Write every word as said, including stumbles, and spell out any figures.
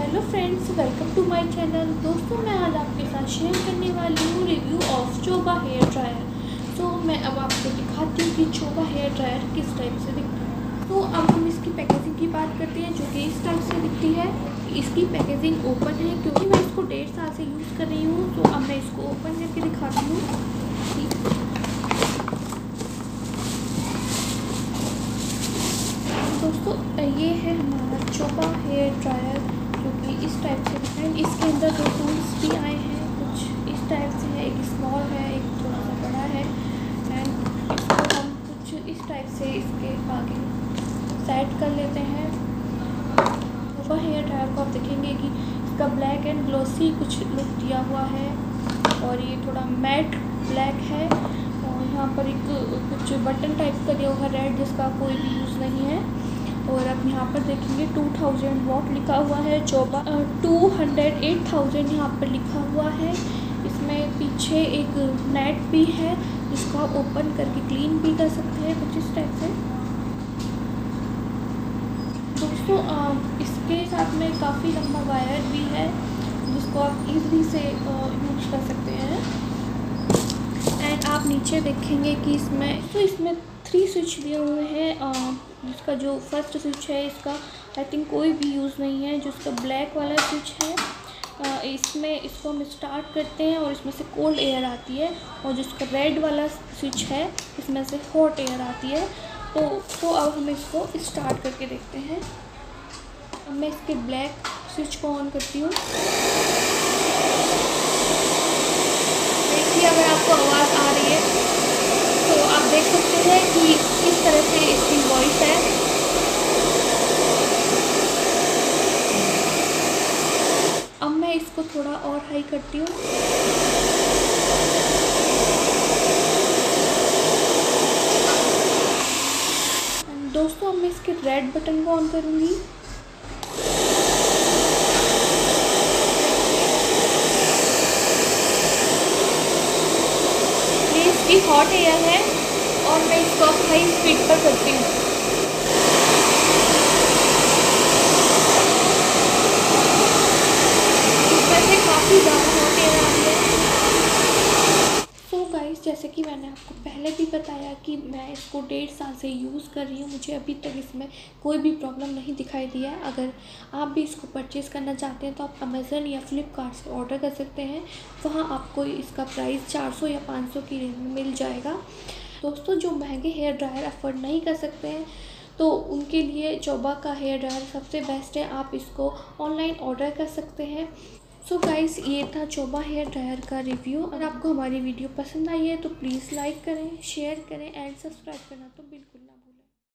Hello friends, welcome to my channel. दोस्तों, मैं आज आपके साथ शेयर करने वाली हूँ review of Choba hair dryer. तो मैं अब आपको दिखाती हूँ कि चोबा हेयर ड्रायर किस टाइप से दिखता है। तो अब हम इसकी पैकेजिंग की बात करते हैं, जो कि इस टाइप से दिखती है। इसकी पैकेजिंग ओपन है क्योंकि मैं इसको डेढ़ साल से यूज़ कर रही हूँ। तो अब मैं इसको ओपन करके दिखाती हूँ। दोस्तों, ये है हमारा चोबा हेयर ड्रायर, जो कि इस टाइप से दिखता है। इसके अंदर दो टूल्स भी आए हैं, कुछ इस टाइप से है, एक स्मॉल है, एक थोड़ा सा बड़ा है। एंड इसको हम कुछ इस टाइप से इसके आगे सेट कर लेते हैं। चोबा हेयर ड्रायर को आप देखेंगे कि इसका ब्लैक एंड ग्लॉसी कुछ लुक दिया हुआ है, और ये थोड़ा मैट ब्लैक है। और यहाँ पर एक कुछ बटन टाइप का दिया हुआ है रेड, जिसका कोई भी यूज़ नहीं है। और अब यहाँ पर देखेंगे टू थाउजेंड वॉट लिखा हुआ है। Choba two hundred eight thousand यहाँ पर लिखा हुआ है। इसमें पीछे एक नेट भी है, जिसको आप ओपन करके क्लीन भी कर सकते हैं, कुछ इस टाइप से। दोस्तों, इसके साथ में काफ़ी लंबा वायर भी है, जिसको आप इजीली से यूज कर सकते हैं। एंड आप नीचे देखेंगे कि इसमें तो इसमें थ्री स्विच दिए हुए हैं। जिसका जो फर्स्ट स्विच है, इसका आई थिंक कोई भी यूज़ नहीं है। जो इसका ब्लैक वाला स्विच है, आ, इसमें इसको हम स्टार्ट करते हैं और इसमें से कोल्ड एयर आती है। और जिसका रेड वाला स्विच है, इसमें से हॉट एयर आती है। तो तो अब हम इसको स्टार्ट करके देखते हैं। अब मैं इसके ब्लैक स्विच को ऑन करती हूँ। देखिए, अगर आपको आवाज़ आ रही है तो आप देख सकते हैं कि किस तरह से इसकी वॉइस है। अब मैं इसको थोड़ा और हाई करती हूँ। दोस्तों, अब मैं इसके रेड बटन को ऑन करूँगी। ये इसकी हॉट एयर है और मैं इसको हाई स्पीड पर करती हूँ। इसमें से काफ़ी ज़्यादा हॉट एयर आ रही है। सो गाइस, जैसे कि मैंने आपको पहले भी बताया कि मैं इसको डेढ़ साल से यूज़ कर रही हूँ, मुझे अभी तक इसमें कोई भी प्रॉब्लम नहीं दिखाई दिया है। अगर आप भी इसको परचेज़ करना चाहते हैं तो आप अमेज़न या फ्लिपकार्ट से ऑर्डर कर सकते हैं। वहाँ आपको इसका प्राइस चार सौ या पाँच सौ की रेंज में मिल जाएगा। दोस्तों, जो महंगे हेयर ड्रायर अफोर्ड नहीं कर सकते हैं, तो उनके लिए चोबा का हेयर ड्रायर सबसे बेस्ट है। आप इसको ऑनलाइन ऑर्डर कर सकते हैं। सो गाइस, ये था चोबा हेयर ड्रायर का रिव्यू। अगर आपको हमारी वीडियो पसंद आई है तो प्लीज़ लाइक करें, शेयर करें एंड सब्सक्राइब करना तो बिल्कुल